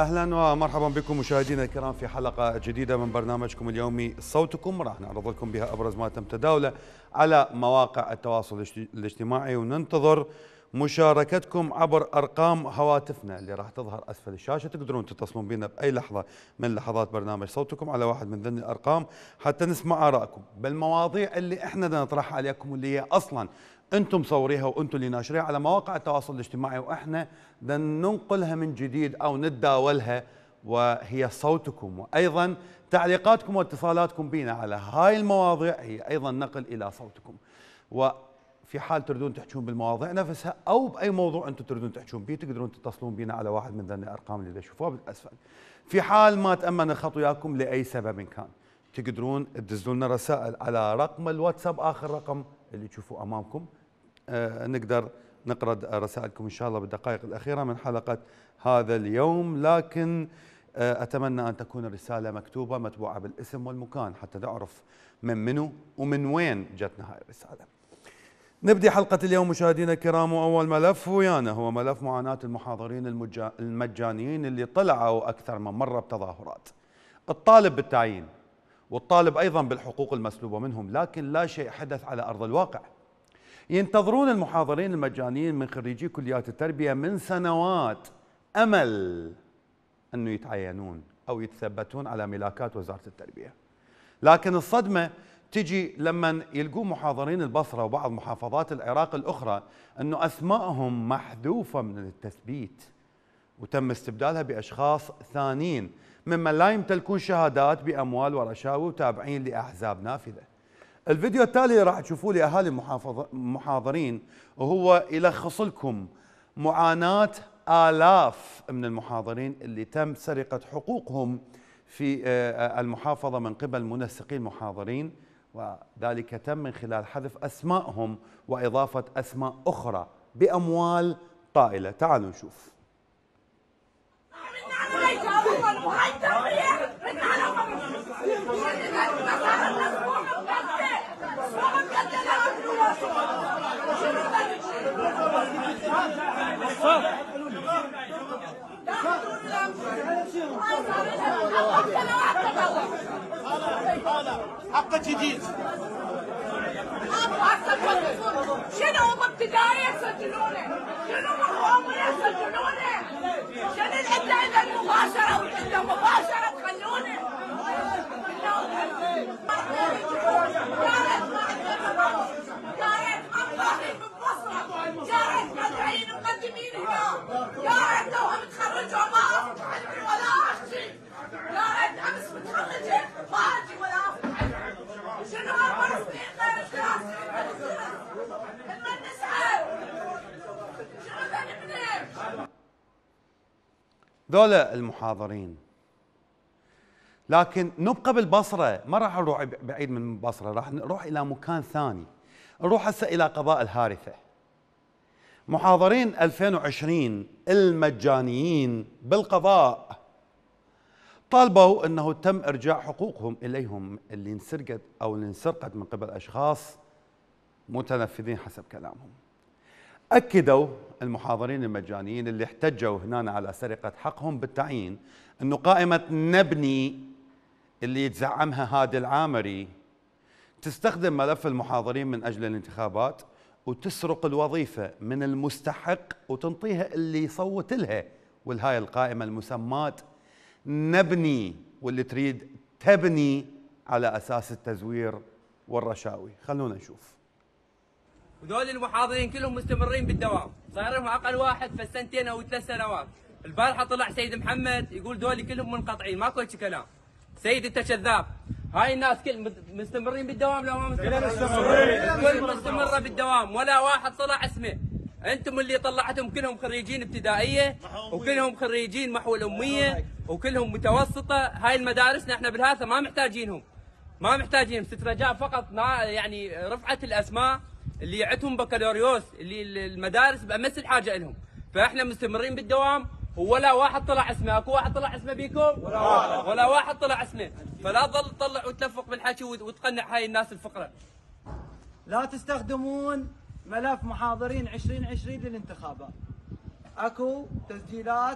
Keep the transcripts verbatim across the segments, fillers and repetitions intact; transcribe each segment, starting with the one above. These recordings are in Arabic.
اهلا ومرحبا بكم مشاهدينا الكرام في حلقه جديده من برنامجكم اليومي صوتكم، راح نعرض لكم بها ابرز ما تم تداوله على مواقع التواصل الاجتماعي، وننتظر مشاركتكم عبر ارقام هواتفنا اللي راح تظهر اسفل الشاشه. تقدرون تتصلون بنا باي لحظه من لحظات برنامج صوتكم على واحد من ذني الارقام حتى نسمع ارائكم بالمواضيع اللي احنا نطرحها عليكم، واللي هي اصلا انتم مصوريها وانتم اللي ناشريها على مواقع التواصل الاجتماعي، واحنا بدنا ننقلها من جديد او نتداولها، وهي صوتكم. وايضا تعليقاتكم واتصالاتكم بنا على هاي المواضيع هي ايضا نقل الى صوتكم. وفي حال تريدون تحجون بالمواضيع نفسها او باي موضوع انتم تريدون تحجون به، تقدرون تتصلون بنا على واحد من ذني الارقام اللي تشوفوها بالاسفل. في حال ما تامن الخط وياكم لاي سبب كان، تقدرون تدزون لنا رسائل على رقم الواتساب، اخر رقم اللي تشوفوه امامكم. آه نقدر نقرأ رسائلكم إن شاء الله بالدقائق الأخيرة من حلقة هذا اليوم، لكن آه أتمنى أن تكون الرسالة مكتوبة متبوعة بالاسم والمكان حتى نعرف من منو ومن وين جتنا هاي الرسالة. نبدأ حلقة اليوم مشاهدينا الكرام، وأول ملف ويانا هو ملف معاناة المحاضرين المجانيين اللي طلعوا أكثر من مرة بتظاهرات. الطالب بالتعيين والطالب أيضا بالحقوق المسلوبة منهم، لكن لا شيء حدث على أرض الواقع. ينتظرون المحاضرين المجانيين من خريجي كليات التربية من سنوات أمل أنه يتعينون أو يتثبتون على ملاكات وزارة التربية، لكن الصدمة تجي لما يلقون محاضرين البصرة وبعض محافظات العراق الأخرى أنه أسمائهم محذوفة من التثبيت وتم استبدالها بأشخاص ثانيين ممن لا يمتلكون شهادات بأموال ورشاوي وتابعين لأحزاب نافذة. الفيديو التالي راح تشوفوه لأهالي المحاضرين وهو يلخص لكم معاناة آلاف من المحاضرين اللي تم سرقة حقوقهم في المحافظة من قبل منسقين محاضرين، وذلك تم من خلال حذف أسمائهم وإضافة أسماء أخرى بأموال طائلة. تعالوا نشوف. حقك جديد. شنو هم ابتدائي يسجلونه؟ شنو هم يسجلونه؟ شنو العده المباشره والعده مباشره تخلونه؟ يا ريت ما عندنا، يا ريت ما طاهرين ببصره، يا ريت ما جايين مقدمين هنا، يا ريت لو هم تخرجوا ما افتح علمي ولا احكي، يا ريت امس متخرجه ما اجي ولا افتح علمي. شنو هم رسمين غير الدراسي؟ المنسعه شنو ذنبنا؟ ذولا المحاضرين. لكن نبقى بالبصرة، ما راح نروح بعيد من البصرة، راح نروح إلى مكان ثاني. نروح هسه إلى قضاء الهارثة. محاضرين ألفين وعشرين المجانيين بالقضاء طالبوا أنه تم إرجاع حقوقهم إليهم اللي انسرقت أو اللي انسرقت من قبل أشخاص متنفذين حسب كلامهم. أكدوا المحاضرين المجانيين اللي احتجوا هنا على سرقة حقهم بالتعيين أنه قائمة نبني اللي يتزعمها هادي العامري تستخدم ملف المحاضرين من أجل الانتخابات وتسرق الوظيفة من المستحق وتنطيها اللي يصوت لها، والهاي القائمة المسماة نبني واللي تريد تبني على أساس التزوير والرشاوي. خلونا نشوف. وذول المحاضرين كلهم مستمرين بالدوام، صار لهم اقل واحد في سنتين او ثلاث سنوات. البارحه طلع سيد محمد يقول ذول كلهم منقطعين، ماكو هيك كلام. سيد انت كذاب. هاي الناس كل مستمرين بالدوام لو ما مستمرين؟ الكل مستمره بالدوام، ولا واحد طلع اسمه. انتم اللي طلعتهم كلهم خريجين ابتدائيه وكلهم خريجين محو الاميه وكلهم متوسطه. هاي المدارسنا احنا بالهاثه ما محتاجينهم، ما محتاجين ست رجاء فقط يعني رفعه الاسماء اللي عندهم بكالوريوس، اللي المدارس بامس الحاجه لهم. فاحنا مستمرين بالدوام ولا واحد طلع اسمه. اكو واحد طلع اسمه بيكم؟ ولا واحد ولا واحد طلع اسمه. فلا تظل تطلع وتلفق بالحكي وتقنع هاي الناس الفقره. لا تستخدمون ملف محاضرين عشرين عشرين للانتخابات. اكو تسجيلات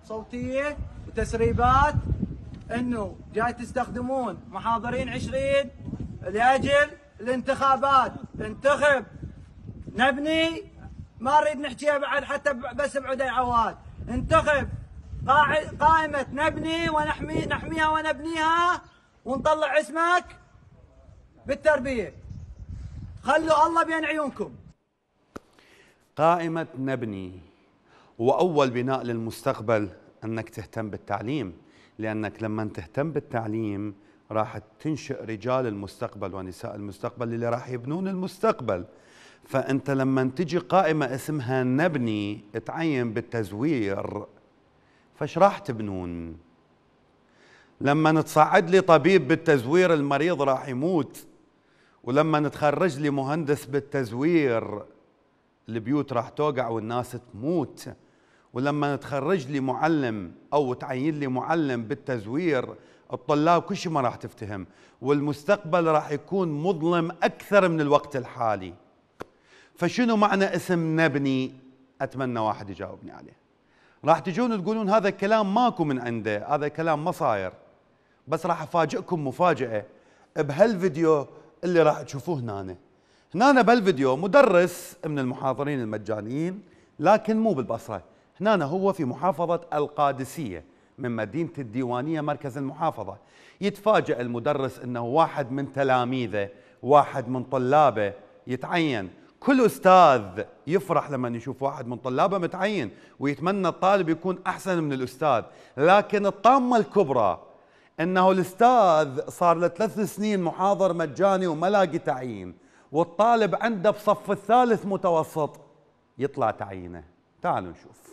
صوتيه وتسريبات انه جاي تستخدمون محاضرين عشرين لاجل الانتخابات. انتخب نبني، ما نريد نحكيها بعد حتى بس بعدي عواد. انتخب قائمة نبني ونحمي نحميها ونبنيها ونطلع اسمك بالتربية. خلوا الله بين عيونكم. قائمة نبني، وأول بناء للمستقبل أنك تهتم بالتعليم، لأنك لما تهتم بالتعليم راح تنشئ رجال المستقبل ونساء المستقبل اللي راح يبنون المستقبل. فأنت لما تجي قائمة اسمها نبني تعين بالتزوير، فايش راح تبنون؟ لما نتصعد لي طبيب بالتزوير المريض راح يموت، ولما نتخرج لي مهندس بالتزوير البيوت راح توقع والناس تموت، ولما نتخرج لي معلم او تعين لي معلم بالتزوير الطلاب كل شيء ما راح تفتهم، والمستقبل راح يكون مظلم اكثر من الوقت الحالي. فشنو معنى اسم نبني؟ اتمنى واحد يجاوبني عليه. راح تجون تقولون هذا الكلام ماكو من عنده، هذا كلام ما صاير، بس راح افاجئكم مفاجأة بهالفيديو اللي راح تشوفوه هنا. هنا بهالفيديو مدرس من المحاضرين المجانيين، لكن مو بالبصرة، هنا هو في محافظة القادسية من مدينة الديوانية مركز المحافظة. يتفاجأ المدرس انه واحد من تلاميذه، واحد من طلابه يتعين. كل أستاذ يفرح لما يشوف واحد من طلابه متعين، ويتمنى الطالب يكون أحسن من الأستاذ، لكن الطامة الكبرى أنه الأستاذ صار له ثلاث سنين محاضر مجاني وما لاقي تعيين، والطالب عنده بصف الثالث متوسط يطلع تعيينه. تعالوا نشوف.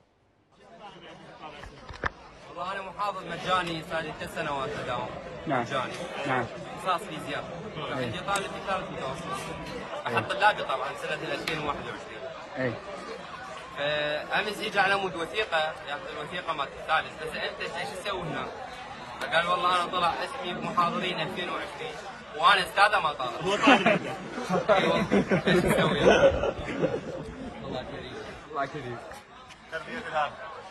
والله أنا محاضر مجاني صار لي ثلاث سنوات أداوم. نعم. مجاني. نعم. اختصاص فيزياء. عندي طالب في ثالث متوسط. أحد طلابي طبعا سنة ألفين وواحد وعشرين. اي. فأمس إجى على مود وثيقة، ياخذ الوثيقة مالت الثالث، فسألته ايش تسوي هنا؟ فقال والله أنا طلع اسمي بمحاضرين ألفين وعشرين وأنا أستاذة ما طالب. هو طالب. أيوه. ايش تسوي؟ الله كريم. الله كريم. تربية الهام.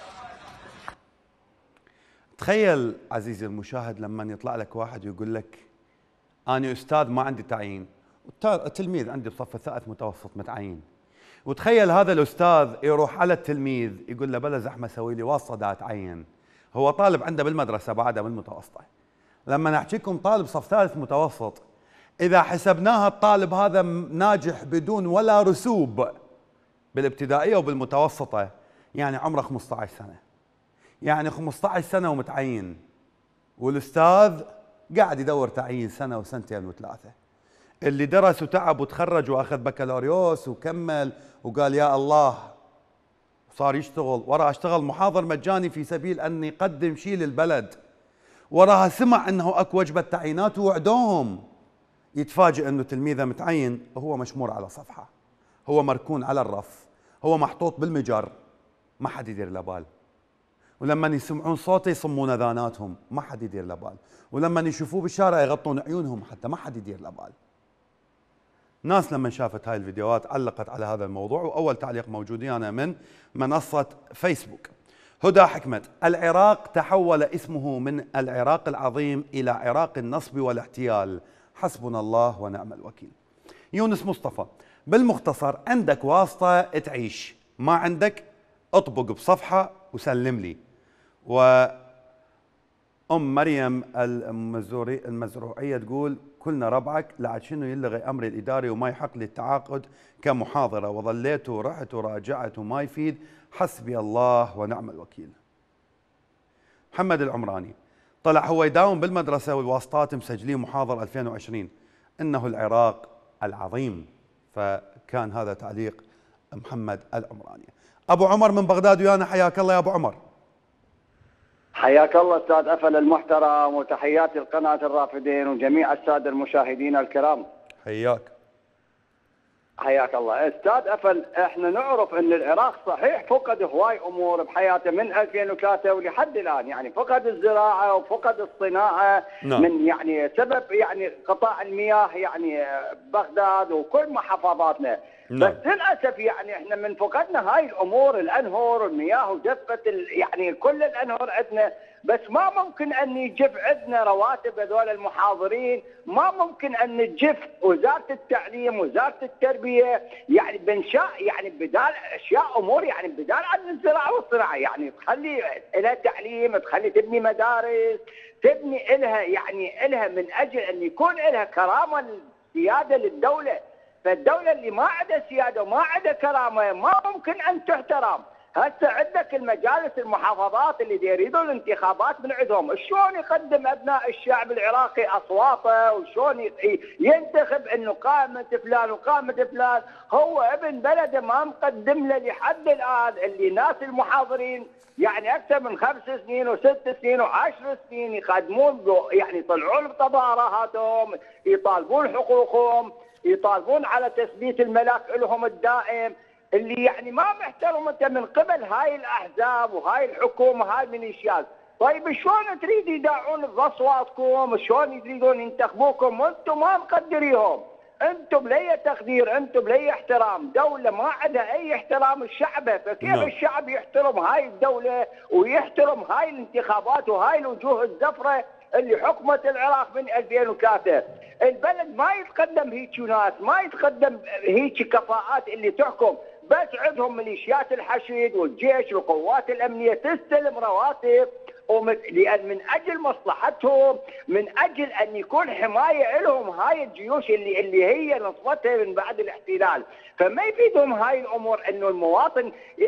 تخيل عزيزي المشاهد لما يطلع لك واحد ويقول لك أنا أستاذ ما عندي تعيين، التلميذ عندي بصف الثالث متوسط متعين، وتخيل هذا الأستاذ يروح على التلميذ يقول له بلا زحمة سوي لي واسطة دا أتعين. هو طالب عنده بالمدرسة بعدها بالمتوسطة. لما نحكيكم طالب صف ثالث متوسط، إذا حسبناها الطالب هذا ناجح بدون ولا رسوب بالابتدائية وبالمتوسطة، يعني عمره خمسة عشر سنة، يعني خمسة عشر سنة ومتعين، والأستاذ قاعد يدور تعيين سنة وسنتين وثلاثة. اللي درس وتعب وتخرج وأخذ بكالوريوس وكمل وقال يا الله صار يشتغل، وراها اشتغل محاضر مجاني في سبيل أن يقدم شيء للبلد، وراها سمع أنه أكو وجبة تعيينات ووعدوهم، يتفاجئ أنه تلميذه متعين هو مشمور على صفحة، هو مركون على الرف، هو محطوط بالمجر، ما حد يدير له بال. ولما يسمعون صوته يصمون اذاناتهم، ما حد يدير له بال. ولما يشوفوه بالشارع يغطون عيونهم حتى ما حد يدير له بال. ناس لما شافت هاي الفيديوهات علقت على هذا الموضوع، واول تعليق موجود انا من منصه فيسبوك. هدى حكمت: العراق تحول اسمه من العراق العظيم الى عراق النصب والاحتيال، حسبنا الله ونعم الوكيل. يونس مصطفى: بالمختصر عندك واسطه تعيش، ما عندك اطبق بصفحه وسلم لي. وأم مريم المزوري المزروعية تقول: كلنا ربعك، لعد شنو يلغي أمري الإداري وما يحق لي التعاقد كمحاضرة، وظليت ورحت وراجعت وما يفيد، حسبي الله ونعم الوكيل. محمد العمراني: طلع هو يداوم بالمدرسة والواسطات مسجلين محاضر ألفين وعشرين، إنه العراق العظيم. فكان هذا تعليق محمد العمراني. أبو عمر من بغداد ويانا، حياك الله يا أبو عمر. حياك الله أستاذ أفل المحترم، وتحياتي لقناة الرافدين وجميع السادة المشاهدين الكرام. حياك. حياك الله أستاذ أفل. احنا نعرف أن العراق صحيح فقد هواي أمور بحياته من ألفين وثلاثة ولحد الآن، يعني فقد الزراعة وفقد الصناعة. نعم. من يعني سبب يعني قطاع المياه يعني بغداد وكل محافظاتنا. نعم. بس للاسف يعني احنا من فقدنا هاي الامور، الانهر والمياه وجفه يعني كل الانهر عندنا، بس ما ممكن ان يجف عندنا رواتب هذول المحاضرين، ما ممكن ان تجف وزاره التعليم وزاره التربيه، يعني بنشاء يعني بدال اشياء امور يعني بدال عن الزراعه والصناعه، يعني تخلي لها تعليم، تخلي تبني مدارس، تبني لها يعني لها من اجل ان يكون لها كرامه سياده للدوله. فالدوله اللي ما عندها سياده وما عندها كرامه ما ممكن ان تحترم. هسه عندك المجالس المحافظات اللي يريدون الانتخابات من عندهم، شلون يقدم ابناء الشعب العراقي اصواته وشلون ينتخب انه قائمه فلان وقائمه فلان، هو ابن بلده ما مقدم له لحد الان. اللي ناس المحاضرين يعني اكثر من خمس سنين وست سنين وعشر سنين يقدمون يعني يطلعون بتظاهراتهم، يطالبون حقوقهم، يطالبون على تثبيت الملك لهم الدائم، اللي يعني ما محترمته من قبل هاي الاحزاب وهاي الحكومه هاي الميليشيات. طيب شلون تريد يداعون باصواتكم؟ شلون يريدون ينتخبوكم وانتم ما مقدريهم؟ انتم بلي تقدير، انتم بلي احترام، دوله ما عندها اي احترام لشعبها، فكيف نعم. الشعب يحترم هاي الدوله ويحترم هاي الانتخابات وهاي الوجوه الزفره اللي حكمت العراق من ألفين وثلاثة؟ البلد ما يتقدم هيك ناس، ما يتقدم هيك كفاءات اللي تحكم، بس عندهم ميليشيات الحشد والجيش والقوات الامنيه تستلم رواتب، لان من اجل مصلحتهم، من اجل ان يكون حمايه لهم هاي الجيوش اللي اللي هي نصرتها من بعد الاحتلال. فما يفيدهم هاي الامور انه المواطن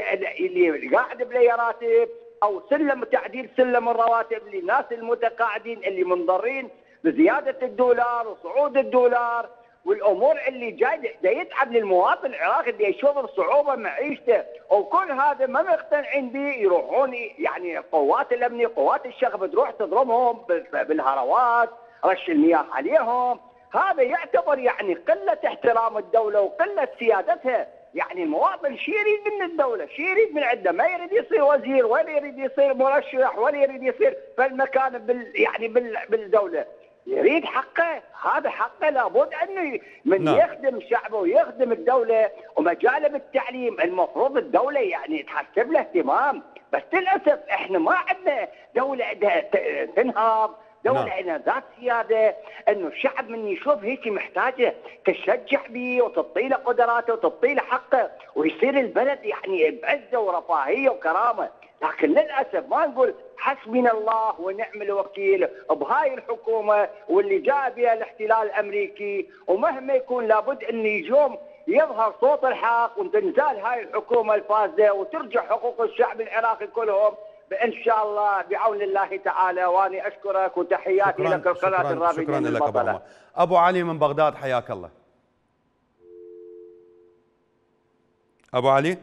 اللي قاعد بلا راتب او سلم تعديل سلم الرواتب للناس المتقاعدين اللي منضرين بزياده الدولار وصعود الدولار والامور اللي جاي دا يتعب للمواطن العراقي اللي يشوف بصعوبه معيشته، وكل هذا ما مقتنعين به يروحون يعني قوات الامنيه قوات الشغب تروح تضربهم بالهروات، رش المياه عليهم. هذا يعتبر يعني قله احترام الدوله وقله سيادتها. يعني المواطن شو يريد من الدوله؟ شو يريد من عنده؟ ما يريد يصير وزير ولا يريد يصير مرشح ولا يريد يصير في المكان بال يعني بال بالدوله، يريد حقه. هذا حقه لابد انه من نعم. يخدم شعبه ويخدم الدوله. ومجاله بالتعليم المفروض الدوله يعني تحسب له اهتمام، بس للاسف احنا ما عندنا دوله عندها تنهض، دولة نعم. عندنا ذات سيادة، انه الشعب من يشوف هيك محتاجه تشجع به وتعطي له قدراته وتعطي له حقه ويصير البلد يعني بعزه ورفاهيه وكرامه. لكن للاسف ما نقول حسبنا الله ونعم الوكيل بهاي الحكومه واللي جاء بها الاحتلال الامريكي، ومهما يكون لابد ان يجوم يظهر صوت الحق وتنزال هاي الحكومه الفاسده وترجع حقوق الشعب العراقي كلهم بإن شاء الله بعون الله تعالى. واني اشكرك وتحياتي لك القناه الرابعه. شكرا لك ابو عمر. ابو علي من بغداد حياك الله. ابو علي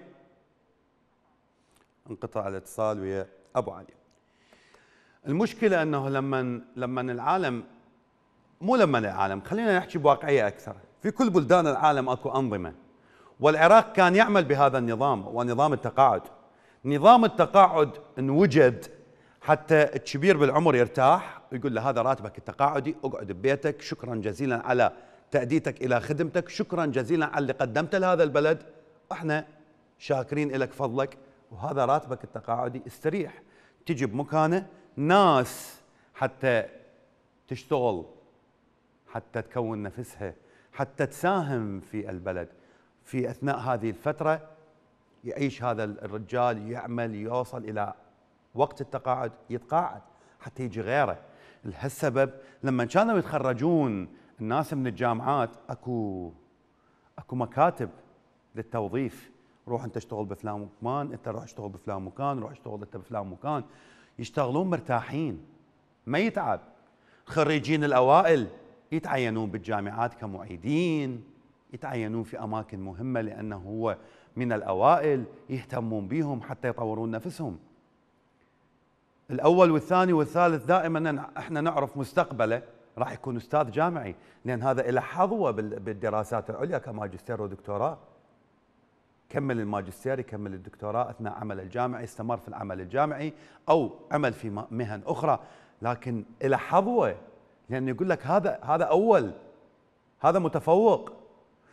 انقطع الاتصال ويا ابو علي. المشكله انه لما لما العالم مو لما العالم خلينا نحكي بواقعيه اكثر، في كل بلدان العالم اكو انظمه، والعراق كان يعمل بهذا النظام ونظام التقاعد. نظام التقاعد انوجد حتى الكبير بالعمر يرتاح ويقول له هذا راتبك التقاعدي، اقعد ببيتك، شكرا جزيلا على تأديتك الى خدمتك، شكرا جزيلا على اللي قدمته لهذا البلد، احنا شاكرين لك فضلك، وهذا راتبك التقاعدي، استريح. تجي بمكانه ناس حتى تشتغل، حتى تكون نفسها، حتى تساهم في البلد. في اثناء هذه الفتره يعيش هذا الرجال، يعمل، يوصل الى وقت التقاعد يتقاعد حتى يجي غيره. لهالسبب لما كانوا يتخرجون الناس من الجامعات اكو اكو مكاتب للتوظيف، روح انت اشتغل بفلان مكان، انت روح اشتغل بفلان مكان، روح اشتغل انت بفلان مكان، يشتغلون مرتاحين ما يتعب. خريجين الاوائل يتعينون بالجامعات كمعيدين، يتعينون في اماكن مهمه لانه هو من الاوائل، يهتمون بهم حتى يطورون نفسهم. الاول والثاني والثالث دائما احنا نعرف مستقبله راح يكون استاذ جامعي، لان هذا له حظوه بالدراسات العليا كماجستير ودكتوراه. كمل الماجستير، يكمل الدكتوراه اثناء عمل الجامعي، استمر في العمل الجامعي او عمل في مهن اخرى، لكن له حظوه، لان يقول لك هذا هذا اول، هذا متفوق.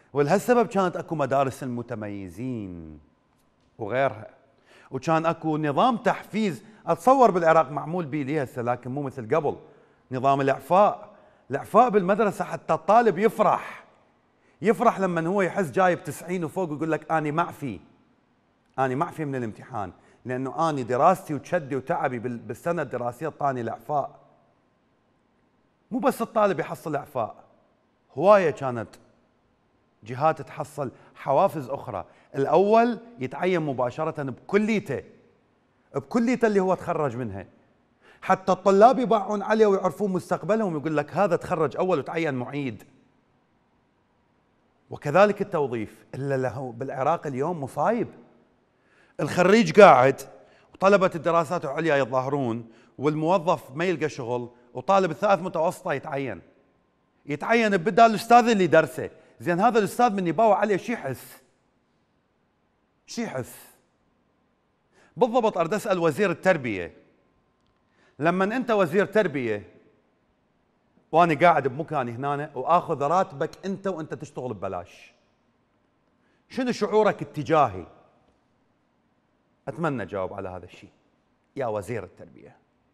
ولهالسبب كانت اكو مدارس المتميزين وغيرها، وكان اكو نظام تحفيز. اتصور بالعراق معمول به ليه هسه لكن مو مثل قبل. نظام الاعفاء، الاعفاء بالمدرسه حتى الطالب يفرح يفرح لما هو يحس جايب تسعين وفوق ويقول لك اني معفي اني معفي من الامتحان، لانه اني دراستي وشدي وتعبي بالسنه الدراسيه اعطاني الاعفاء. مو بس الطالب يحصل اعفاء، هوايه كانت جهات تحصل حوافز اخرى. الاول يتعين مباشره بكليته بكليته اللي هو تخرج منها، حتى الطلاب يباعون عليه ويعرفون مستقبلهم، يقول لك هذا تخرج اول وتعين معيد. وكذلك التوظيف، الا له بالعراق اليوم مصايب. الخريج قاعد وطلبه الدراسات العليا يتظاهرون والموظف ما يلقى شغل، وطالب الثالث متوسطه يتعين يتعين بدال الاستاذ اللي درسه. زين هذا الاستاذ من يباوع عليه شو يحس؟ شو يحس؟ بالضبط اريد اسال وزير التربيه، لما انت وزير تربيه وانا قاعد بمكاني هنا واخذ راتبك انت وانت تشتغل ببلاش، شنو شعورك اتجاهي؟ اتمنى اجاوب على هذا الشيء يا وزير التربيه.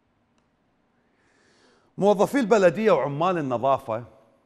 موظفي البلديه وعمال النظافه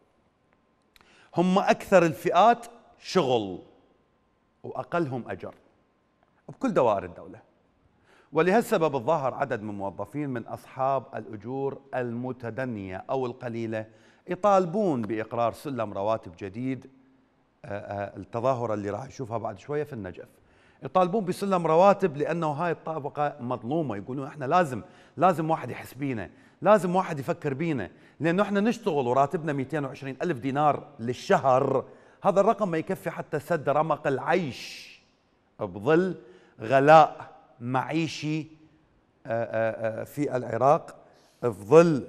هم اكثر الفئات شغل واقلهم اجر بكل دوائر الدوله، ولهالسبب الظاهر عدد من الموظفين من اصحاب الاجور المتدنيه او القليله يطالبون باقرار سلم رواتب جديد. التظاهره اللي راح نشوفها بعد شويه في النجف يطالبون بسلم رواتب، لانه هاي الطبقه مظلومه. يقولون احنا لازم لازم واحد يحس بينا، لازم واحد يفكر بينا، لانه احنا نشتغل وراتبنا مئتين وعشرين ألف دينار للشهر. هذا الرقم ما يكفي حتى سد رمق العيش بظل غلاء معيشي في العراق، في ظل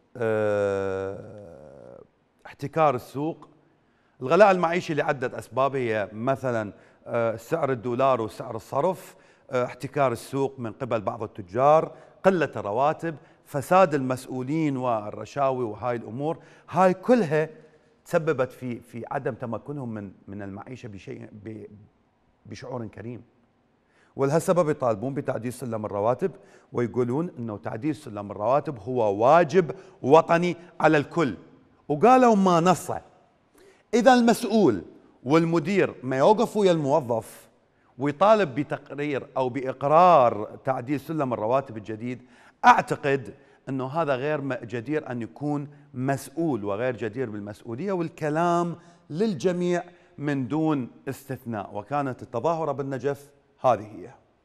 احتكار السوق. الغلاء المعيشي لعدة أسباب، هي مثلا سعر الدولار وسعر الصرف، احتكار السوق من قبل بعض التجار، قلة الرواتب، فساد المسؤولين والرشاوي، وهاي الأمور هاي كلها تسببت في في عدم تمكنهم من من المعيشة بشيء بشعور كريم. ولهالسبب يطالبون بتعديل سلم الرواتب، ويقولون انه تعديل سلم الرواتب هو واجب وطني على الكل. وقالوا ما نصه، اذا المسؤول والمدير ما يوقف ويا الموظف ويطالب بتقرير او باقرار تعديل سلم الرواتب الجديد، اعتقد انه هذا غير جدير ان يكون مسؤول وغير جدير بالمسؤوليه، والكلام للجميع من دون استثناء. وكانت التظاهره بالنجف هذه هي.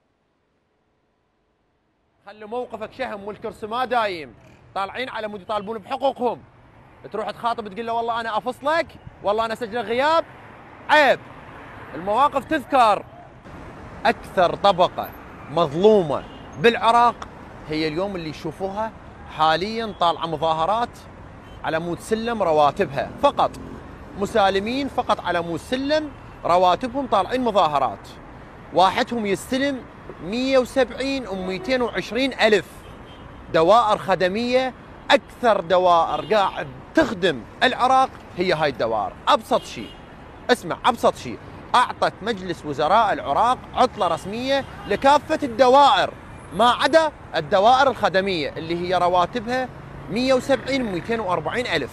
خلوا موقفك شهم والكرسي ما دايم، طالعين على مود يطالبون بحقوقهم، تروح تخاطب تقول له والله انا افصلك، والله انا اسجل غياب، عيب. المواقف تذكر. اكثر طبقه مظلومه بالعراق هي اليوم اللي يشوفوها حاليا طالعه مظاهرات على مود سلم رواتبها فقط، مسالمين فقط على مود سلم رواتبهم طالعين مظاهرات. واحدهم يستلم مئة وسبعين و مئتين وعشرين ألف. دوائر خدمية، أكثر دوائر قاعد تخدم العراق هي هاي الدوائر. أبسط شيء، اسمع، أبسط شيء، أعطت مجلس وزراء العراق عطلة رسمية لكافة الدوائر ما عدا الدوائر الخدمية اللي هي رواتبها مئة وسبعين و مئتين وأربعين ألف.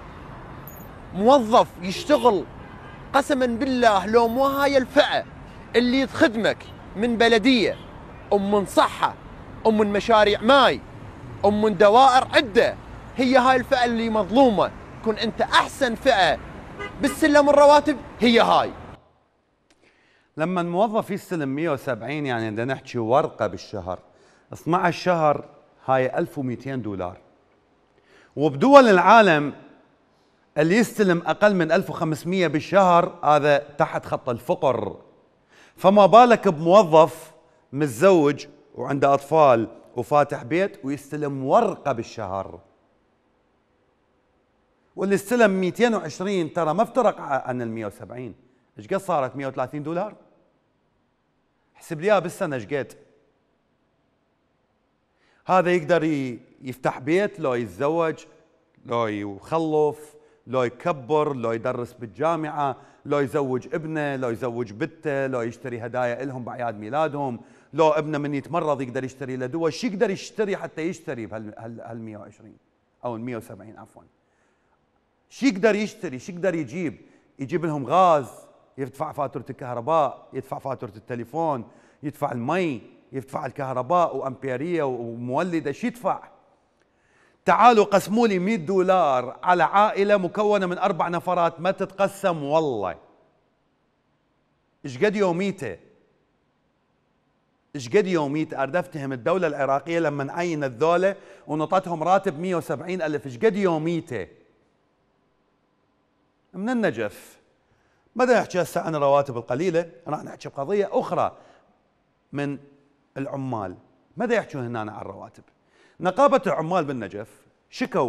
موظف يشتغل قسما بالله لو مو هاي الفئة اللي تخدمك من بلدية أم من صحة أم من مشاريع ماي أم من دوائر عدة، هي هاي الفئة اللي مظلومة. كن أنت أحسن فئة بالسلم الرواتب هي هاي. لما الموظف يستلم مئة وسبعين يعني بدنا نحكي ورقة بالشهر، اثني عشر شهر هاي ألف ومئتين دولار. وبدول العالم اللي يستلم أقل من ألف وخمسمئة بالشهر هذا تحت خط الفقر. فما بالك بموظف متزوج وعنده أطفال وفاتح بيت ويستلم ورقة بالشهر. واللي استلم مئتين وعشرين ترى ما افترق عن ال مئة وسبعين. ايش قد صارت؟ مئة وثلاثين دولار. احسب لي اياها بالسنة ايش قد. هذا يقدر يفتح بيت، لو يتزوج، لو يخلف، لو يكبر، لو يدرس بالجامعة، لو يزوج ابنه، لو يزوج بنته، لو يشتري هدايا لهم بأعياد ميلادهم، لو ابنه من يتمرض يقدر يشتري له دواء. شو يقدر يشتري حتى يشتري بهال مئة وعشرين أو ال مئة وسبعين عفوا؟ شو يقدر يشتري؟ شو يقدر يجيب؟ يجيب لهم غاز، يدفع فاتورة الكهرباء، يدفع فاتورة التليفون، يدفع المي، يدفع الكهرباء وأمبيرية ومولدة. شو يدفع؟ تعالوا قسموا لي مئة دولار على عائلة مكونة من أربع نفرات ما تتقسم والله. إيش قد يوميته؟ إيش قد يوميته؟ أريد أفتهم الدولة العراقية لما نعين الذولة ونطتهم راتب مئة وسبعين ألف، إيش قد يوميته؟ من النجف. بدنا نحكي هسه عن الرواتب القليلة، راح نحكي بقضية أخرى من العمال. ماذا يحكون هنا عن الرواتب؟ نقابة العمال بالنجف شكوا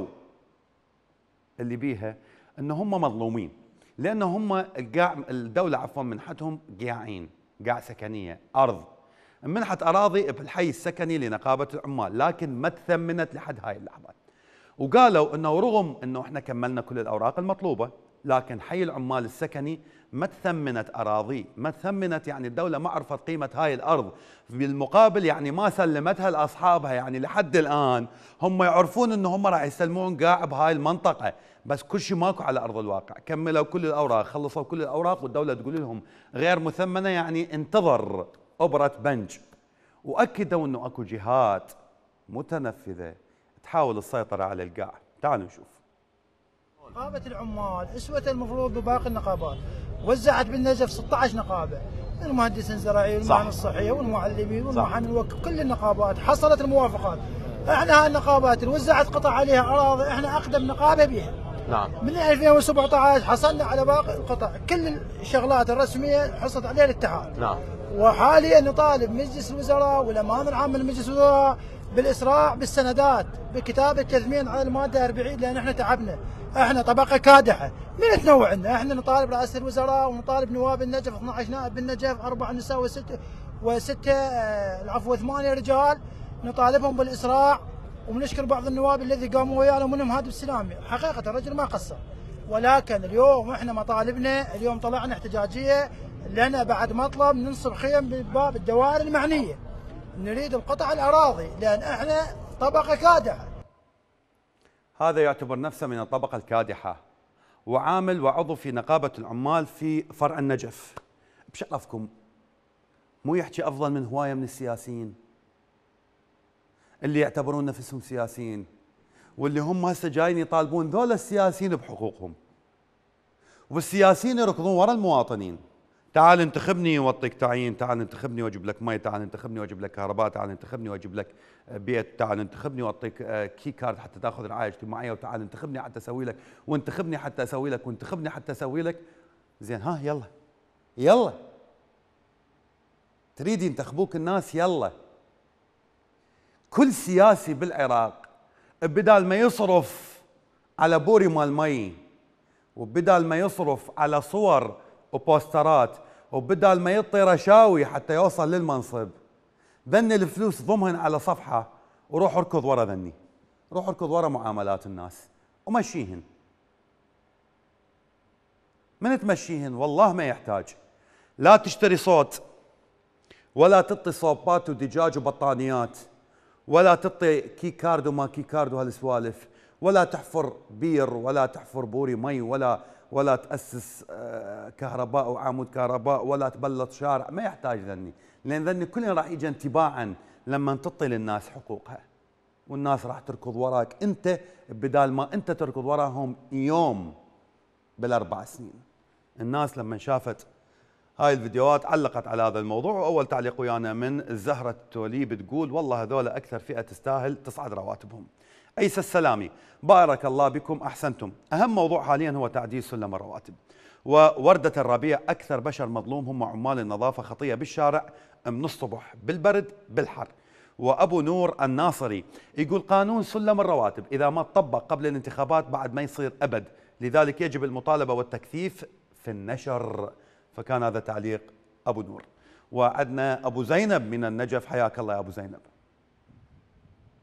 اللي بيها انه هم مظلومين، لانه هم القاع الدولة عفوا منحتهم قاعين، قاع سكنية، ارض، منحت اراضي بالحي السكني لنقابة العمال، لكن ما تثمنت لحد هاي اللحظة. وقالوا انه رغم انه احنا كملنا كل الاوراق المطلوبة، لكن حي العمال السكني ما تثمنت اراضي، ما تثمنت، يعني الدولة ما عرفت قيمة هاي الارض، بالمقابل يعني ما سلمتها لاصحابها. يعني لحد الان هم يعرفون انه هم راح يسلمون قاع بهاي المنطقة، بس كل شيء ماكو على ارض الواقع. كملوا كل الاوراق، خلصوا كل الاوراق، والدولة تقول لهم غير مثمنة، يعني انتظر ابرة بنج. واكدوا انه اكو جهات متنفذة تحاول السيطرة على القاع. تعالوا نشوف. نقابة العمال اسوة المفروض بباقي النقابات، وزعت بالنجف ستة عشر نقابة، المهندسين الزراعيين والمهن الصحية والمعلمين والمهن الوقف، كل النقابات حصلت الموافقات. احنا هاي النقابات اللي وزعت قطع عليها اراضي، احنا اقدم نقابة بها. نعم. من ألفين وسبعة عشر حصلنا على باقي القطع، كل الشغلات الرسمية حصلت عليها الاتحاد. نعم. وحاليا نطالب مجلس الوزراء والامانه العامه لمجلس الوزراء بالاسراع بالسندات، بكتابه تثمين على الماده أربعين، لان احنا تعبنا، احنا طبقه كادحه، من تنوع عندنا، احنا نطالب رئاسه الوزراء ونطالب نواب النجف، اثني عشر نائب بالنجف، اربع نساء وسته وسته العفو ثمانيه رجال، نطالبهم بالاسراع، ونشكر بعض النواب الذي قاموا ويانا ومنهم هادي السلامي، حقيقه الرجل ما قصر. ولكن اليوم احنا مطالبنا، اليوم طلعنا احتجاجيه لنا بعد مطلب ننصب خيم بباب الدوائر المعنيه، نريد القطع الاراضي لان احنا طبقه كادحه. هذا يعتبر نفسه من الطبقه الكادحه، وعامل وعضو في نقابه العمال في فرع النجف. بشرفكم مو يحكي افضل من هوايه من السياسيين اللي يعتبرون نفسهم سياسيين، واللي هم هسه جايين يطالبون ذولا السياسيين بحقوقهم، والسياسيين يركضون ورا المواطنين. تعال انتخبني واعطيك تعيين، تعال انتخبني واجيب لك مي، تعال انتخبني واجيب لك كهرباء، تعال انتخبني واجيب لك بيت، تعال انتخبني واعطيك كي كارد حتى تاخذ رعايه اجتماعيه، وتعال انتخبني حتى اسوي لك، وانتخبني حتى اسوي لك، وانتخبني حتى اسوي لك. زين ها يلا يلا تريد ينتخبوك الناس، يلا. كل سياسي بالعراق بدال ما يصرف على بوري مال مي، وبدال ما يصرف على صور وبوسترات، وبدال ما يعطي رشاوي حتى يوصل للمنصب، ذني الفلوس ضمهن على صفحه وروح اركض ورا ذني، روح اركض ورا معاملات الناس ومشيهن. من تمشيهن والله ما يحتاج، لا تشتري صوت، ولا تعطي صوبات ودجاج وبطانيات، ولا تعطي كي كارد وما كي كارد وهالسوالف، ولا تحفر بير، ولا تحفر بوري مي، ولا ولا تأسس كهرباء وعمود كهرباء، ولا تبلط شارع. ما يحتاج ذني، لأن ذني كلهم راح يجي انتباعا لما تعطي للناس حقوقها، والناس راح تركض وراك أنت بدال ما أنت تركض وراهم يوم بالأربع سنين. الناس لما شافت هاي الفيديوهات علقت على هذا الموضوع، وأول تعليق ويانا من زهرة التوليب تقول والله هذول أكثر فئة تستاهل تصعد رواتبهم. عيسى السلامي بارك الله بكم أحسنتم. أهم موضوع حاليا هو تعديل سلم الرواتب. ووردة الربيع أكثر بشر مظلوم هم عمال النظافة، خطية بالشارع من الصبح بالبرد بالحر. وأبو نور الناصري يقول قانون سلم الرواتب إذا ما تطبق قبل الانتخابات بعد ما يصير أبد، لذلك يجب المطالبة والتكثيف في النشر. فكان هذا تعليق أبو نور. وعندنا أبو زينب من النجف، حياك الله يا أبو زينب.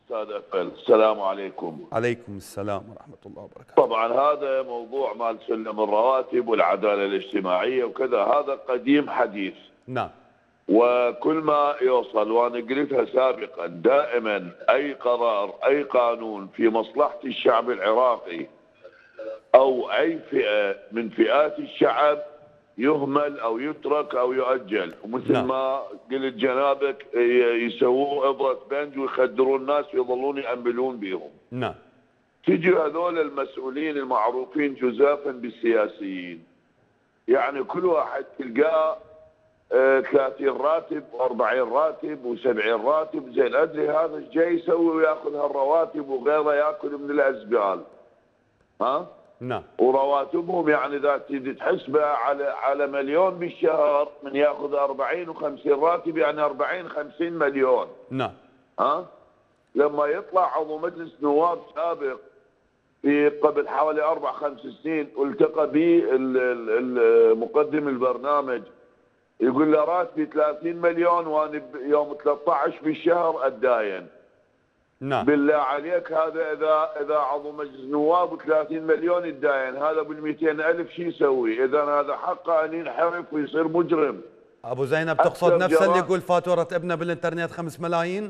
استاذ افل، السلام عليكم. عليكم السلام ورحمه الله وبركاته. طبعا هذا موضوع مال سلم الرواتب والعداله الاجتماعيه وكذا، هذا قديم حديث. نعم. وكل ما يوصل، وانا قلتها سابقا، دائما اي قرار اي قانون في مصلحه الشعب العراقي او اي فئه من فئات الشعب يهمل او يترك او يؤجل، ومثل نعم. ما قلت جنابك يسووه ابره بنج ويخدرون الناس ويظلون يأملون بهم. نعم. تجي هذول المسؤولين المعروفين جزافا بالسياسيين، يعني كل واحد تلقاه ثلاثين راتب وأربعين راتب وسبعين راتب، زين ادري هذا ايش جاي يسوي وياخذ هالرواتب وغيره ياكل من الازبال. ها؟ نعم. ورواتبهم يعني اذا تجي تحسبها على على مليون بالشهر، من ياخذ أربعين وخمسين راتب يعني أربعين خمسين مليون. نعم. ها؟ لما يطلع عضو مجلس نواب سابق في قبل حوالي اربع خمس سنين والتقى به مقدم البرنامج، يقول له راتبي ثلاثين مليون وانا يوم ثلاثة عشر بالشهر اتداين. نعم. بالله عليك هذا اذا اذا عضو مجلس نواب ثلاثين مليون يتداين، هذا بال مئتين ألف شو يسوي؟ اذا هذا حقه ان ينحرف ويصير مجرم. ابو زينب تقصد نفس اللي يقول فاتوره ابنه بالانترنت خمس ملايين؟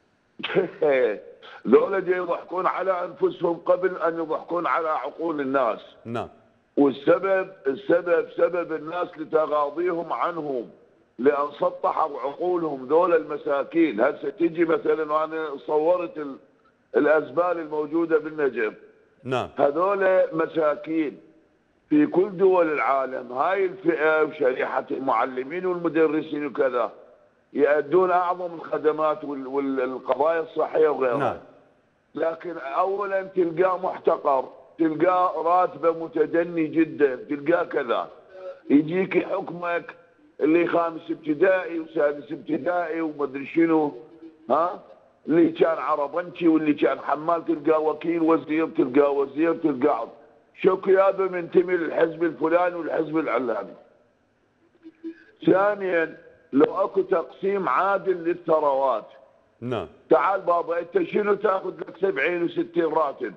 ذولا يضحكون على انفسهم قبل ان يضحكون على عقول الناس. نعم. والسبب السبب سبب الناس لتغاضيهم عنهم، لان سطحوا عقولهم ذولا المساكين. هسه تجي مثلا وانا صورت الازبال الموجوده بالنجف. نعم. هذول مساكين في كل دول العالم، هاي الفئه وشريحه المعلمين والمدرسين وكذا يؤدون اعظم الخدمات والقضايا الصحيه وغيرها. نعم. لكن اولا تلقاه محتقر، تلقاه راتبه متدني جدا، تلقاه كذا. يجيك يحكمك اللي خامس ابتدائي وسادس ابتدائي ومدري شنو، ها؟ اللي كان عربنشي واللي كان حمال تلقاه وكيل وزير، تلقاه وزير، تلقاه شكو يابا منتمي للحزب الفلاني والحزب العلاني. ثانيا لو اكو تقسيم عادل للثروات. نعم. تعال بابا انت شنو تاخذ لك سبعين وستين راتب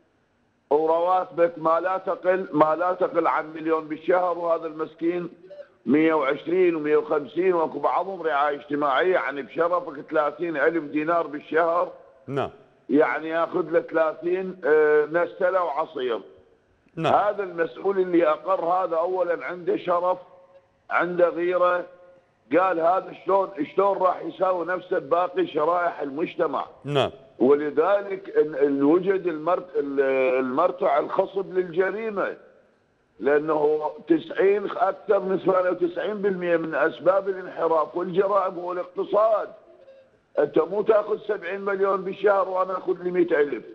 ورواتبك ما لا تقل ما لا تقل عن مليون بالشهر، وهذا المسكين مئة وعشرين ومئة وخمسين، واكو بعضهم رعايه اجتماعيه يعني بشرفك ثلاثين ألف دينار بالشهر. نعم. يعني ياخذ له ثلاثين نستله وعصير. نعم. هذا المسؤول اللي اقر هذا اولا عنده شرف، عنده غيره، قال هذا شلون شلون راح يساوي نفسه بباقي شرائح المجتمع. نعم. ولذلك وجد المرتع الخصب للجريمه، لانه تسعين اكثر من ثمانية وتسعين بالمئة من اسباب الانحراف والجرائم هو الاقتصاد. انت مو تاخذ سبعين مليون بالشهر وانا اخذ لي مئة ألف.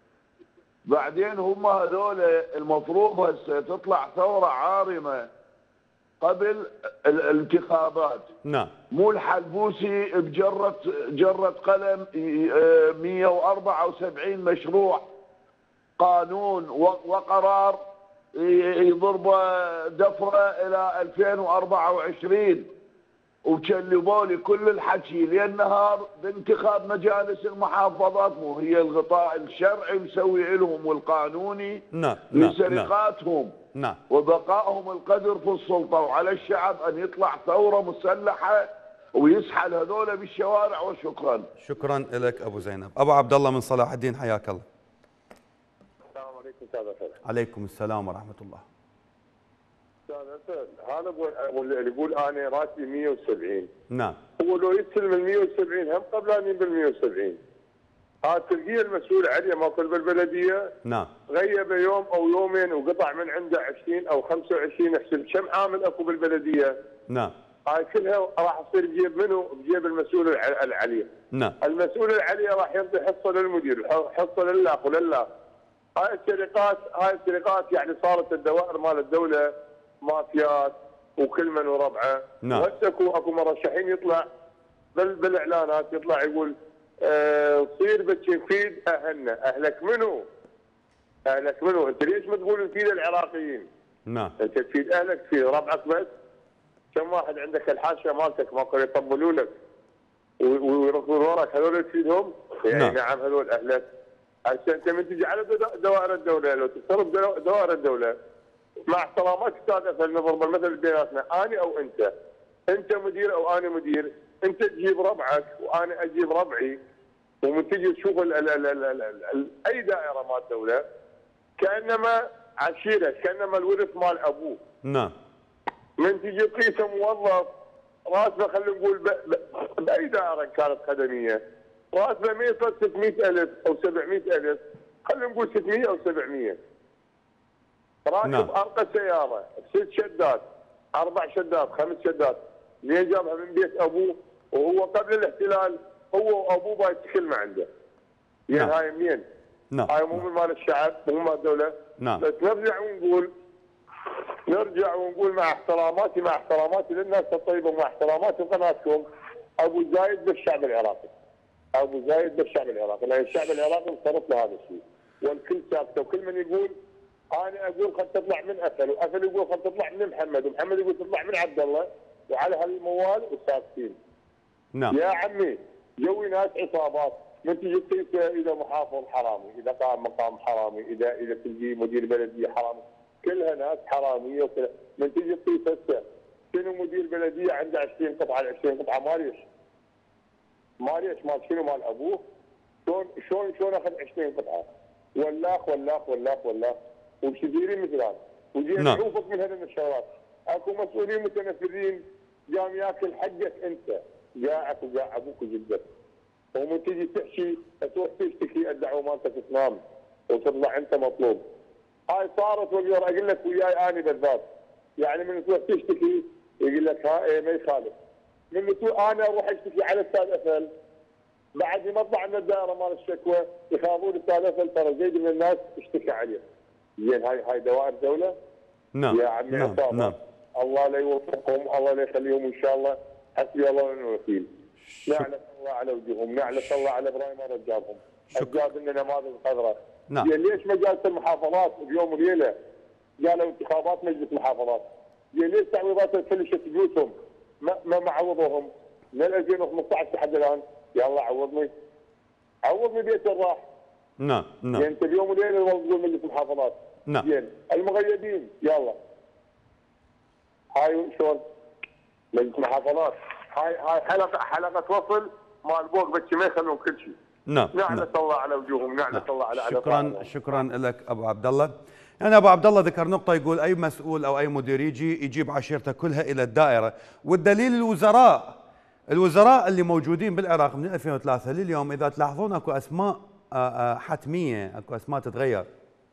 بعدين هم هذول المفروض هسه تطلع ثوره عارمه قبل الانتخابات. نعم. مو الحلبوسي بجرة جرة قلم مئة وأربعة وسبعين مشروع قانون وقرار يضربه دفرة إلى ألفين وأربعة وعشرين، وكلبوا لي كل الحكي لين نهار بانتخاب مجالس المحافظات. مو هي الغطاء الشرعي مسوي لهم والقانوني نعم. لسرقاتهم نعم. وبقائهم القدر في السلطه، وعلى الشعب ان يطلع ثوره مسلحه ويسحل هذول بالشوارع. وشكرا. شكرا لك ابو زينب. ابو عبد الله من صلاح الدين حياك الله. السلام عليكم استاذ اسد. عليكم السلام ورحمه الله. استاذ اسد، هذا اللي يقول انا راتبي مئة وسبعين. نعم. هو لو يستلم ال مئة وسبعين هم قبلانين بال مئة وسبعين. هذا تلقيه المسؤول عليه ماكل بالبلديه. نعم. غيب يوم او يومين وقطع من عنده عشرين او خمسة وعشرين، احسب كم عامل اكو بالبلديه. نعم. هاي كلها راح تصير بجيب منو؟ بجيب المسؤول العليه. نعم. المسؤول العليه راح يعطي حصه للمدير، حصه للاخ ولله. هاي السرقات هاي السرقات يعني صارت الدوائر مال الدوله مافيات وكل من وربعه. نعم. وهسه اكو اكو مرشحين يطلع بالاعلانات يطلع يقول أه صير بتفيد اهلنا. اهلك منو؟ اهلك منو؟ انت ليش ما تقول نفيد العراقيين؟ نعم. انت تفيد اهلك، تفيد ربعك بس؟ كم واحد عندك الحاشيه مالتك ما كانوا يطبلوا لك ويركضون وراك، هذول تفيدهم؟ يعني نعم. نعم هذول اهلك. هسه انت من تجي على دوائر الدوله لو تفترض دوائر الدوله مع احترامات استاذ افل نضرب المثل بيناتنا انا او انت، انت مدير او انا مدير، انت تجيب ربعك وانا اجيب ربعي، ومن تجي تشوف ال ال ال ال ال ال اي دائره مال الدوله كانما عشيره، كانما الورث مال ابوه. نعم. من تجي تقيسه موظف راتبه خلينا نقول ب... ب... باي دائره كانت خدميه راتبه ما يصل ستمئة ألف او سبعمئة ألف، خلينا نقول ستمئة او سبعمئة. راكب نعم. ارقى سياره ست شدات اربع شدات خمس شدات، ليه جابها من بيت ابوه وهو قبل الاحتلال هو وابوه بايت كلمه عنده. يعني نعم. هاي منين؟ نعم. هاي مو من مال الشعب، مو من مال الدوله. نعم. بس نرجع ونقول نرجع ونقول مع احتراماتي مع احتراماتي للناس الطيبه ومع احتراماتي لقناتكم، ابو زايد بالشعب العراقي. ابو زايد بالشعب العراقي، لان الشعب العراقي انصرف له هذا الشيء، والكل ساكته وكل من يقول انا اقول خل تطلع من افل، وافل يقول خل تطلع من محمد، ومحمد يقول تطلع من عبد الله، وعلى هالموال وساكتين. نعم. يا عمي جوي ناس عصابات، من تجي تقيس اذا محافظ حرامي، اذا قام مقام حرامي، اذا اذا تجي مدير بلديه حرامي، كلها ناس حراميه وكلها. من تجي تقيس هسه شنو مدير بلديه عنده عشرين قطعه، عشرين قطعه ما ليش؟ ما ليش مال شنو مال ابوه؟ شلون شلون شلون اخذ عشرين قطعه؟ ولاخ ولاخ ولاخ ولاخ ومشديرين مثلان، وجينا نعم. نشوفك من هذه الشغلات. اكو مسؤولين متنفذين قام ياكل حقك انت، جاعك وجاع ابوك وجدك. ومن تجي تحكي تروح تشتكي الدعوه مالتك تنام وتطلع انت مطلوب. هاي صارت واليوم اقول لك وياي اني بالذات، يعني من تروح تشتكي يقول لك ها ايه ما يخالف. من تقول انا اروح اشتكي على استاذ افل بعد ما اطلع من الدائره مال الشكوى يخافون استاذ افل ترى زيد من الناس اشتكى عليه. زين هاي هاي دوائر دوله؟ نعم. يا عمي نعم. عصابه. نعم. الله لا يوفقهم، الله لا يخليهم ان شاء الله، حسبي الله ونعم الوكيل. نعلة الله على وجوههم، نعلة الله على ابراهيم رجابهم. جاب لنا نماذج خضراء. نعم. ليش مجالس المحافظات بيوم وليله قالوا انتخابات مجلس محافظات؟ ليش تعويضات فلشت بيوتهم ما ما معوضوهم من ألفين وخمسة عشر لحد الان؟ يا الله عوضني عوضني بيت الراح. نعم. نعم. يعني انت بيوم وليله والله تقول مجلس محافظات. نعم. زين المغيبين يلا هاي شلون؟ مجلس محافظات هاي هاي حلقه حلقه وصل مال بوق بس ما يخلون كل شيء. نعم. نعلة الله على وجوههم، نعلة نعم. الله على على شكرا شكرا لك ابو عبد الله. يعني ابو عبد الله ذكر نقطه، يقول اي مسؤول او اي مدير يجي يجيب عشيرته كلها الى الدائره، والدليل الوزراء الوزراء اللي موجودين بالعراق من ألفين وثلاثة لليوم اذا تلاحظون اكو اسماء حتميه، اكو اسماء تتغير.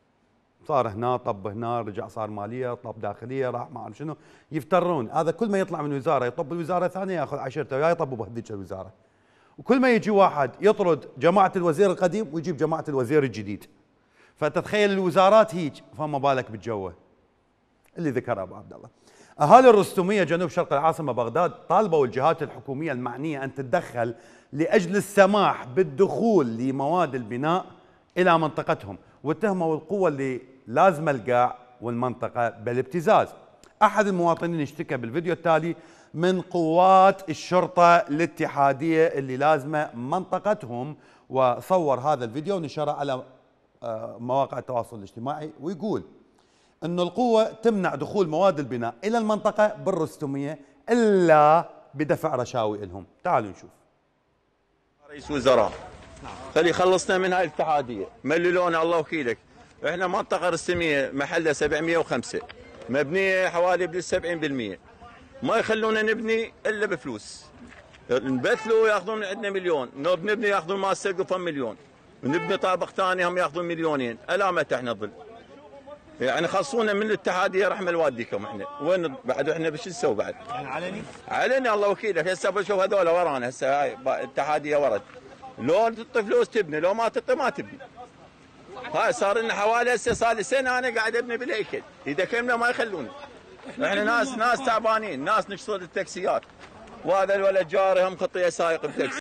صار هنا طب هنا رجع صار ماليه طب داخليه راح ما اعرف شنو، يفترون. هذا كل ما يطلع من وزاره يطب الوزاره الثانيه ياخذ عشيرته ويا يطب بهذيك الوزاره. وكل ما يجي واحد يطرد جماعه الوزير القديم ويجيب جماعه الوزير الجديد. فتتخيل الوزارات هيك، فما بالك بالجوه اللي ذكر ابو عبد الله. اهالي الرستميه جنوب شرق العاصمه بغداد طالبوا الجهات الحكوميه المعنيه ان تتدخل لاجل السماح بالدخول لمواد البناء الى منطقتهم، واتهموا القوه اللي لازمه القاع والمنطقه بالابتزاز. احد المواطنين اشتكى بالفيديو التالي من قوات الشرطه الاتحاديه اللي لازمه منطقتهم، وصور هذا الفيديو ونشره على مواقع التواصل الاجتماعي، ويقول أن القوة تمنع دخول مواد البناء إلى المنطقة بالرستمية إلا بدفع رشاوي لهم. تعالوا نشوف. رئيس وزراء خلي خلصنا من هاي الاتحادية، مللونا الله وكيلك. احنا منطقة رستمية محلها سبعمئة وخمسة مبنية حوالي بال سبعين بالمئة، ما يخلونا نبني إلا بفلوس. نبثلوا ياخذون عندنا مليون، نبني ياخذون مال السقف مليون، ونبني طابق ثاني هم ياخذون مليونين. الا متى احنا نظل؟ يعني خلصونا من الاتحاديه رحمه الوالديكم. احنا وين بعد احنا بش نسوي بعد؟ يعني علني؟ علني الله وكيلك. هسه بشوف هذول ورانا، هسه هاي الاتحاديه ورد. لو تعطي فلوس تبني، لو ما تعطي ما تبني. هاي صار لنا حوالي هسه صار لي سنه انا قاعد ابني بالهيكل، اذا كملنا ما يخلونا. احنا ناس ناس تعبانين، ناس نشتغل التاكسيات، وهذا الولد جاري هم خطيه سايق بتاكسي.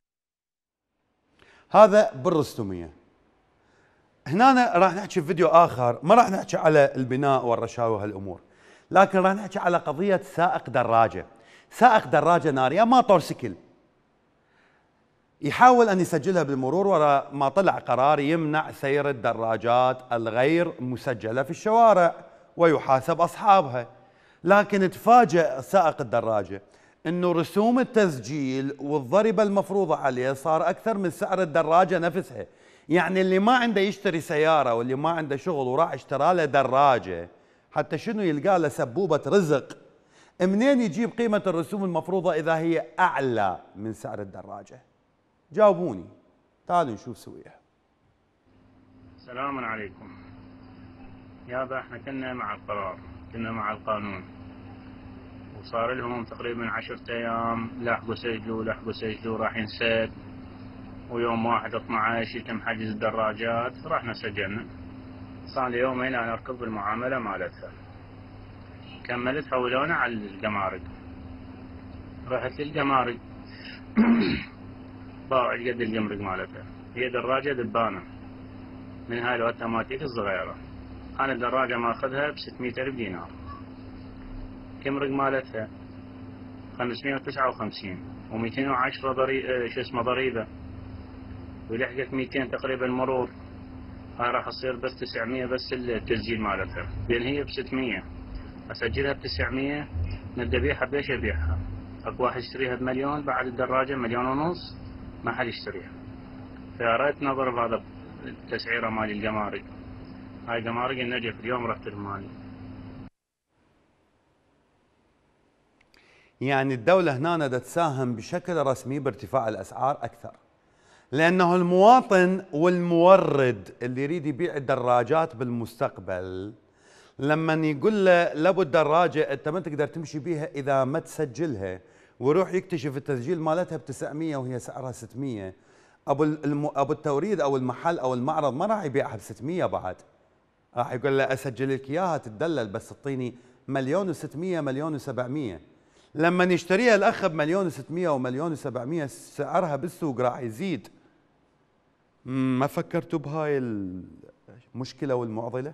هذا بالرستميه. هنا راح نحكي في فيديو اخر، ما راح نحكي على البناء والرشاوي وهالامور، لكن راح نحكي على قضيه سائق دراجه. سائق دراجه ناريه ما طورسيكل. يحاول أن يسجلها بالمرور وراء ما طلع قرار يمنع سير الدراجات الغير مسجلة في الشوارع ويحاسب أصحابها. لكن تفاجأ سائق الدراجة أنه رسوم التسجيل والضريبة المفروضة عليه صار أكثر من سعر الدراجة نفسها. يعني اللي ما عنده يشتري سيارة واللي ما عنده شغل وراح اشترى له دراجة حتى شنو يلقى له سبوبة رزق، منين يجيب قيمة الرسوم المفروضة إذا هي أعلى من سعر الدراجة؟ جاوبوني، تعالوا نشوف سويها. السلام عليكم. يابا احنا كنا مع القرار، كنا مع القانون، وصار لهم تقريبا عشرة ايام لاحقوا سجلوا لاحقوا سجلوا راح ينسد، ويوم واحد اثنعش يتم حجز الدراجات رحنا سجلنا. صار لي يومين انا اركض بالمعاملة مالتها، كملت حولونا على الجمارك، رحت للجمارك باعوا قد الجمرك مالتها، هي دراجة دبانة من هاي الاوتوماتيك الصغيرة، انا الدراجة ماخذها ب ستمئة الف دينار، كمرك مالتها خمسمئة وتسعة وخمسين ومئتين وعشرة ضريبة شو اسمه ضريبة، ولحقت مئتين تقريبا مرور، هاي راح تصير بس تسعمئة بس التسجيل مالتها، لان هي ب ستمئة اسجلها ب تسعمئة نبدا بيها بيش ابيعها، اكو واحد يشتريها بمليون بعد الدراجة مليون ونص ما حد يشتريها، فيا ريت نظر بهذا التسعيرة مال الجمارك، هاي جمارك النجف اليوم رحت المالي. يعني الدولة هنا دا تساهم بشكل رسمي بارتفاع الأسعار أكثر، لأنه المواطن والمورد اللي يريد يبيع الدراجات بالمستقبل لما يقول له لابد الدراجة أنت ما تقدر تمشي بيها إذا ما تسجلها، ويروح يكتشف التسجيل مالتها ب تسعمئة وهي سعرها ستمئة، أبو الم... أبو التوريد أو المحل أو المعرض ما راح يبيعها ب ستمئة، بعد راح يقول له أسجل لك إياها تدلل بس تعطيني مليون وستمئة مليون وسبعمئة. لما يشتريها الأخ بمليون وستمئة ومليون وسبعمئة سعرها بالسوق راح يزيد. ما فكرتوا بهاي المشكلة والمعضلة؟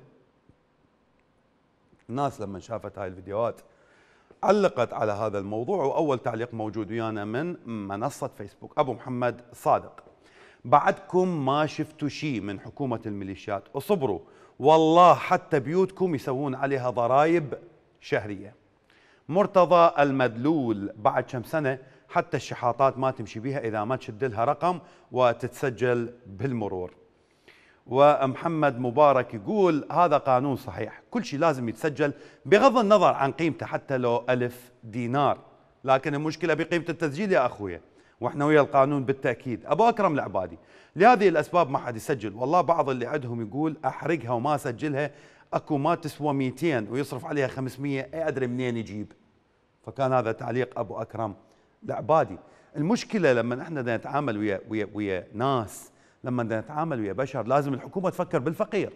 الناس لما شافت هاي الفيديوهات علقت على هذا الموضوع، وأول تعليق موجود ويانا من منصة فيسبوك أبو محمد صادق: بعدكم ما شفتوا شيء من حكومة الميليشيات، اصبروا والله حتى بيوتكم يسوون عليها ضرائب شهرية. مرتضى المدلول: بعد كم سنة حتى الشحاطات ما تمشي بيها إذا ما تشد لها رقم وتتسجل بالمرور. ومحمد مبارك يقول: هذا قانون صحيح، كل شيء لازم يتسجل بغض النظر عن قيمته حتى لو ألف دينار، لكن المشكلة بقيمة التسجيل يا أخويا، واحنا ويا القانون بالتأكيد. أبو أكرم العبادي: لهذه الأسباب ما حد يسجل، والله بعض اللي عندهم يقول أحرقها وما أسجلها، أكو ما تسوى مئتين ويصرف عليها خمسمئة، أي أدري منين يجيب. فكان هذا تعليق أبو أكرم العبادي. المشكلة لما احنا بدنا نتعامل ويا ويا ويا ناس، لما بدنا نتعامل ويا بشر، لازم الحكومة تفكر بالفقير.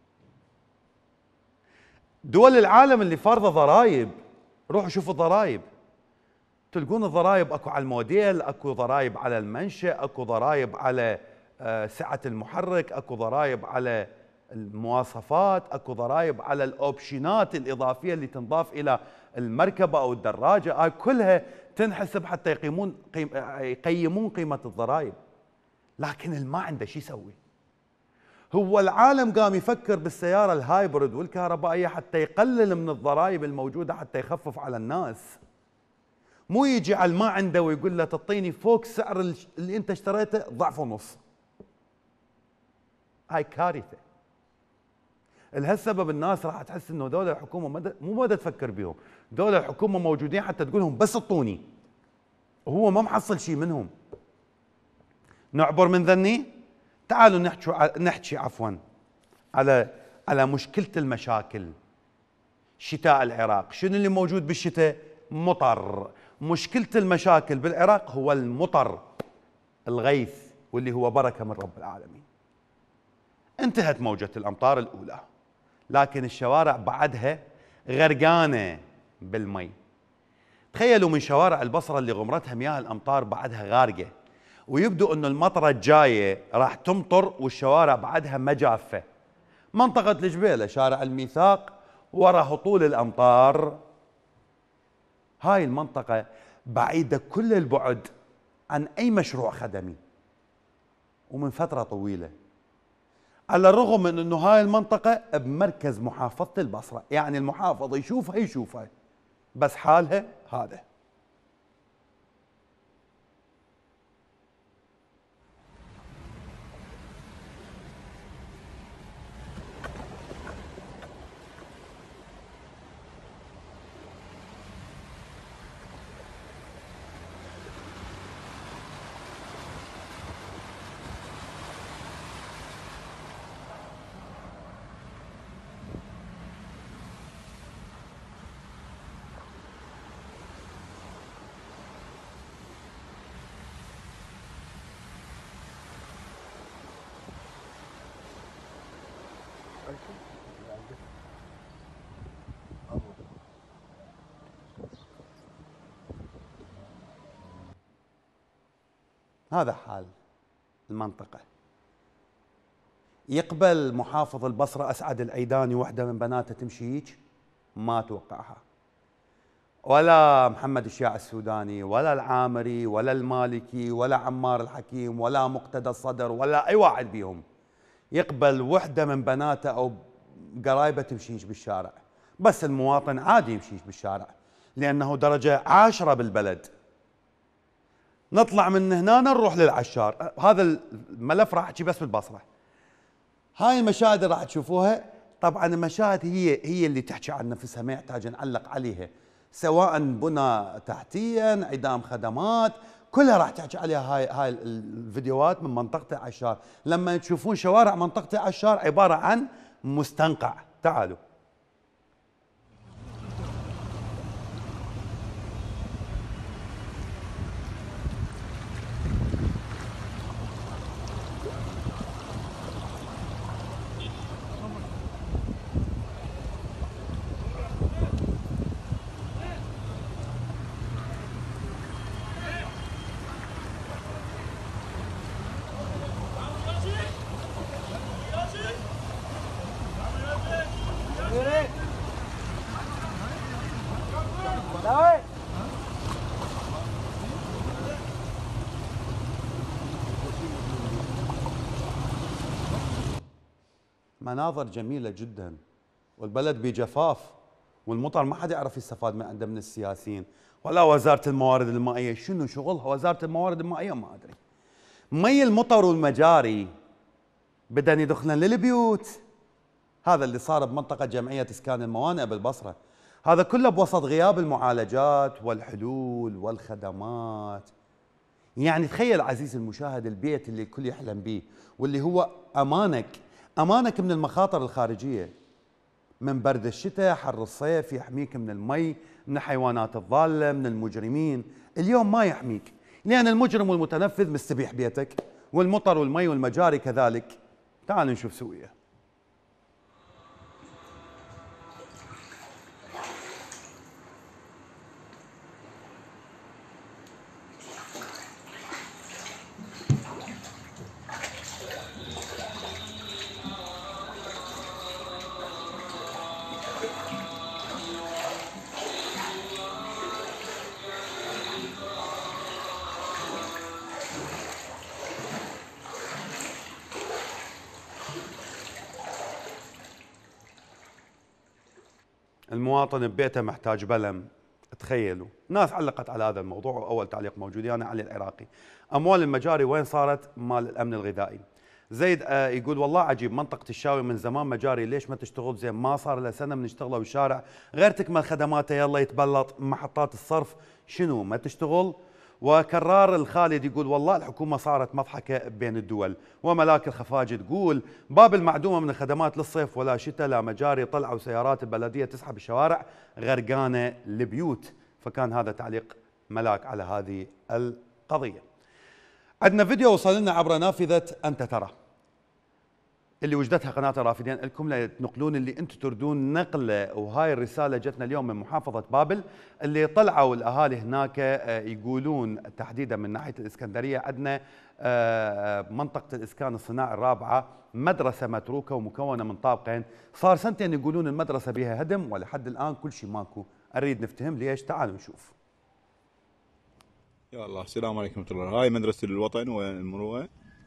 دول العالم اللي فارضة ضرائب، روحوا شوفوا الضرائب، تلقون الضرائب اكو على الموديل، اكو ضرائب على المنشأ، اكو ضرائب على سعة المحرك، اكو ضرائب على المواصفات، اكو ضرائب على الاوبشنات الإضافية اللي تنضاف إلى المركبة أو الدراجة، هاي كلها تنحسب حتى يقيمون قيم يقيمون قيمة الضرائب. لكن اللي ما عنده شو يسوي؟ هو العالم قام يفكر بالسيارة الهايبرد والكهربائية حتى يقلل من الضرائب الموجودة حتى يخفف على الناس، مو يجي على ما عنده ويقول له تعطيني فوق سعر اللي انت اشتريته ضعف ونص. هاي كارثة. لهالسبب الناس راح تحس انه دولة الحكومة مو بدها تفكر بيهم، دولة الحكومة موجودين حتى تقول لهم بس اعطوني، وهو ما محصل شيء منهم. نعبر من ذني، تعالوا نحكي نحكي عفوا على على مشكلة المشاكل. شتاء العراق، شنو اللي موجود بالشتاء؟ مطر. مشكلة المشاكل بالعراق هو المطر، الغيث، واللي هو بركة من رب العالمين. انتهت موجة الأمطار الأولى، لكن الشوارع بعدها غرقانة بالمي. تخيلوا من شوارع البصرة اللي غمرتها مياه الأمطار بعدها غارقة، ويبدو أنه المطرة الجاية راح تمطر والشوارع بعدها مجافة. منطقة الجبيلة، شارع الميثاق، ورا هطول الأمطار، هاي المنطقة بعيدة كل البعد عن أي مشروع خدمي، ومن فترة طويلة، على الرغم من أنه هاي المنطقة بمركز محافظة البصرة، يعني المحافظ يشوفها يشوفها بس حالها هذا. هذا حال المنطقة. يقبل محافظ البصرة أسعد العيداني وحدة من بناته تمشي هيك؟ ما أتوقعها. ولا محمد الشياع السوداني ولا العامري ولا المالكي ولا عمار الحكيم ولا مقتدى الصدر ولا أي واحد بيهم يقبل وحدة من بناته أو قرايبه تمشيش بالشارع. بس المواطن عادي يمشيش بالشارع لأنه درجة عاشرة بالبلد. نطلع من هنا نروح للعشار. هذا الملف راح احكي بس بالبصره. هاي المشاهد اللي راح تشوفوها، طبعا المشاهد هي هي اللي تحكي عن نفسها، ما يحتاج نعلق عليها، سواء بنى تحتيا، عدام خدمات، كلها راح تحكي عليها هاي هاي الفيديوهات من منطقه عشار. لما تشوفون شوارع منطقه عشار عباره عن مستنقع. تعالوا. مناظر جميلة جدا، والبلد بجفاف، والمطر ما حدا يعرف يستفاد من عنده من السياسيين ولا وزارة الموارد المائية. شنو شغلها وزارة الموارد المائية؟ ما أدري. مي المطر والمجاري بدن يدخلن للبيوت. هذا اللي صار بمنطقة جمعية إسكان الموانئ بالبصرة. هذا كله بوسط غياب المعالجات والحلول والخدمات. يعني تخيل عزيزي المشاهد البيت اللي الكل يحلم به، واللي هو أمانك أمانك من المخاطر الخارجية، من برد الشتاء، حر الصيف، يحميك من المي، من الحيوانات الضالة، من المجرمين. اليوم ما يحميك، لأن المجرم والمتنفذ مستبيح بيتك، والمطر والمي والمجاري كذلك. تعالوا نشوف سوية. المواطن ببيته محتاج بلم. تخيلوا، ناس علقت على هذا الموضوع، واول تعليق موجود انا علي العراقي. اموال المجاري وين صارت؟ مال الامن الغذائي. زيد آه يقول والله عجيب، منطقه الشاوي من زمان مجاري، ليش ما تشتغل زين؟ ما صار له سنه من اشتغلوا بالشارع، غير تكمل خدماته يلا يتبلط. محطات الصرف شنو ما تشتغل؟ وكرار الخالد يقول والله الحكومة صارت مضحكة بين الدول. وملاك الخفاجي تقول باب المعدومة من الخدمات للصيف ولا شتاء لا مجاري، طلعوا سيارات البلدية تسحب الشوارع غرقانة البيوت. فكان هذا تعليق ملاك على هذه القضية. عندنا فيديو وصل لنا عبر نافذة أنت ترى، اللي وجدتها قناة رافدين لكم لتنقلون اللي انتم تردون نقله. وهاي الرسالة جتنا اليوم من محافظة بابل، اللي طلعوا الأهالي هناك يقولون تحديدا من ناحية الإسكندرية عندنا منطقة الإسكان الصناعي الرابعة مدرسة متروكة ومكونة من طابقين، صار سنتين يقولون المدرسة بها هدم ولحد الآن كل شيء ماكو. أريد نفتهم ليش، تعالوا نشوف. يا الله، السلام عليكم ورحمة الله. هاي مدرسة الوطن والمروءة،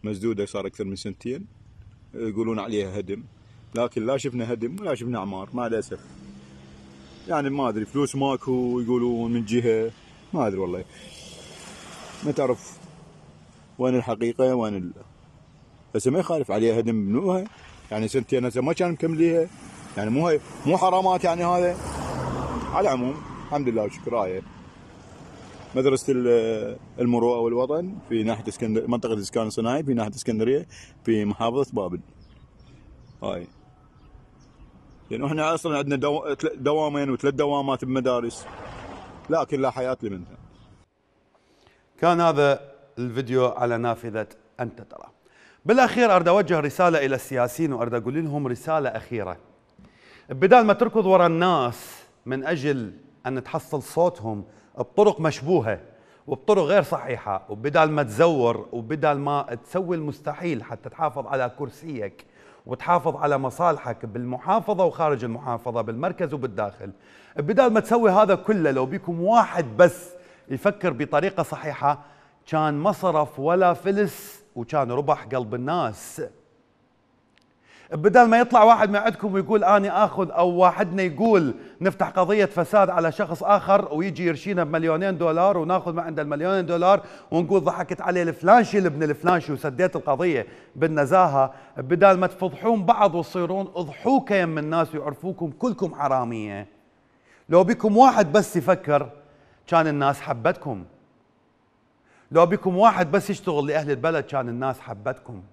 مسدودة صار أكثر من سنتين، يقولون عليها هدم، لكن لا شفنا هدم ولا شفنا عمار مع الأسف. يعني ما أدري فلوس ماكو يقولون من جهة، ما أدري والله، ما تعرف وين الحقيقة وين ال... بس ما يخالف عليها هدم بنوها، يعني سنتين هسه ما كانوا مكمليها، يعني مو هي مو حرامات يعني هذا. على العموم الحمد لله وشكر آية. مدرسة المروءة والوطن في ناحية اسكندر... منطقة الإسكان الصناعي في ناحية اسكندرية في محافظة بابل. هاي لأنه احنا أصلا عندنا دو... دوامين وثلاث دوامات بمدارس، لكن لا حياة لمنها. كان هذا الفيديو على نافذة أنت ترى. بالأخير أريد أوجه رسالة إلى السياسيين وأريد أقول لهم رسالة أخيرة. بدال ما تركض وراء الناس من أجل أن تحصل صوتهم بطرق مشبوهة وبطرق غير صحيحة، وبدال ما تزور وبدال ما تسوي المستحيل حتى تحافظ على كرسيك وتحافظ على مصالحك بالمحافظة وخارج المحافظة بالمركز وبالداخل، بدال ما تسوي هذا كله لو بيكم واحد بس يفكر بطريقة صحيحة كان ما صرف ولا فلس وكان ربح قلب الناس. بدل ما يطلع واحد من عندكم ويقول اني اخذ، او واحدنا يقول نفتح قضيه فساد على شخص اخر ويجي يرشينا بمليونين دولار وناخذ ما عنده المليونين دولار ونقول ضحكت عليه الفلانشي لابن الفلانشي وسديت القضيه بالنزاهه. بدال ما تفضحون بعض وتصيرون اضحوكه يم الناس ويعرفوكم كلكم حراميه. لو بكم واحد بس يفكر كان الناس حبتكم. لو بكم واحد بس يشتغل لاهل البلد كان الناس حبتكم.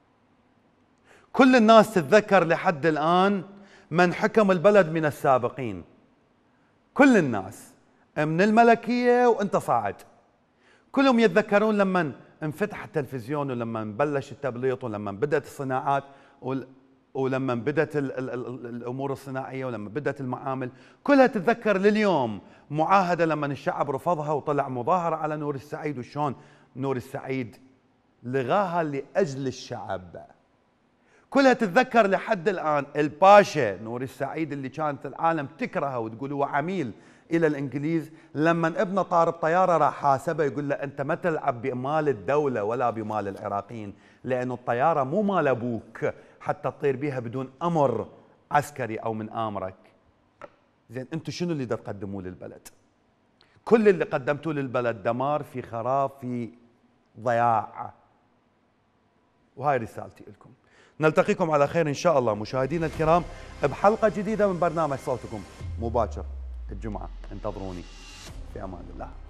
كل الناس تتذكر لحد الآن من حكم البلد من السابقين، كل الناس من الملكية وانت صاعد، كلهم يتذكرون لما انفتح التلفزيون ولما بلش التبليط ولما بدأت الصناعات ولما بدأت ال ال ال الأمور الصناعية ولما بدأت المعامل، كلها تتذكر لليوم معاهدة لما الشعب رفضها وطلع مظاهرة على نور السعيد وشون نور السعيد لغاها لأجل الشعب. كلها تتذكر لحد الآن الباشا نور السعيد اللي كانت العالم تكرهه وتقول هو عميل إلى الإنجليز، لما ابنه طار بطيارة راح حاسبه يقول له أنت ما تلعب بمال الدولة ولا بمال العراقيين، لأنه الطيارة مو مال أبوك حتى تطير بها بدون أمر عسكري أو من آمرك. زين أنتم شنو اللي تقدموه للبلد؟ كل اللي قدمتوه للبلد دمار في خراب في ضياع. وهاي رسالتي لكم. نلتقيكم على خير إن شاء الله مشاهدينا الكرام بحلقة جديدة من برنامج صوتكم مباشر الجمعة. انتظروني في أمان الله.